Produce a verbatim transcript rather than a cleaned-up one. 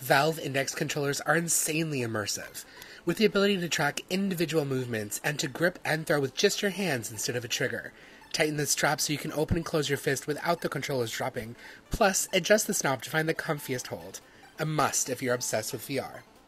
Valve Index controllers are insanely immersive, with the ability to track individual movements and to grip and throw with just your hands instead of a trigger. Tighten the strap so you can open and close your fist without the controllers dropping, plus adjust the knob to find the comfiest hold. A must if you're obsessed with V R.